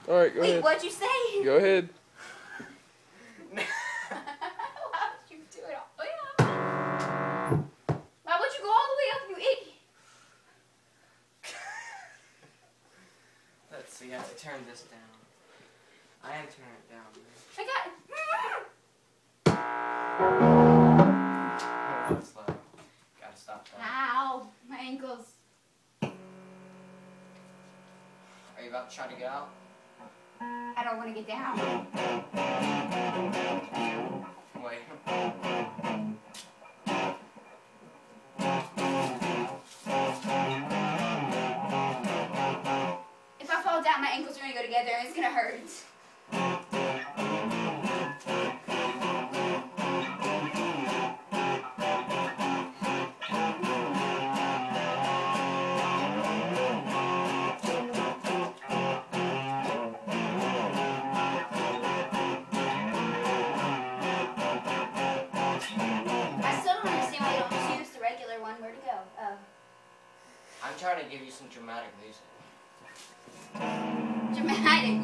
Alright, go Wait, ahead. what'd you say? Go ahead. Why would you do it all the way up? Why would you go all the way up, you idiot? Let's see, I have to turn this down. I am turning it down, man. I got it. Oh, that's loud. Gotta stop that. Ow, my ankles. Are you about to try to get out? I don't want to get down. Wait. If I fall down, my ankles are going to go together and it's going to hurt. I still don't understand why you don't just use the regular one. Where'd it go? Oh. I'm trying to give you some dramatic music. Dramatic